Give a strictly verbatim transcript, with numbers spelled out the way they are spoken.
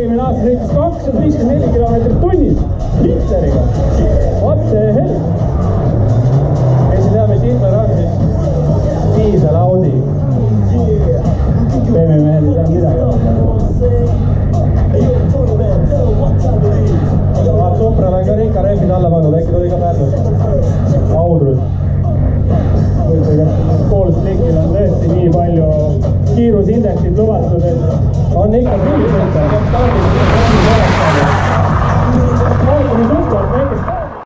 eelmine aasta sõitis kakssada viiskümmend neli kilomeetrit tunnis Hitleriga. What the hell? Kes ei tea, mis Hitler on, siis diisel Audi. Peemi mehed ei tea midagi. Vaat Soprale on ka Rika rehvid alla pannud, äkki tuli ka Pärnus. Audrus. Poolslikil on tõesti nii palju kiirusindeksid lubatud, et on ikka küll sõita.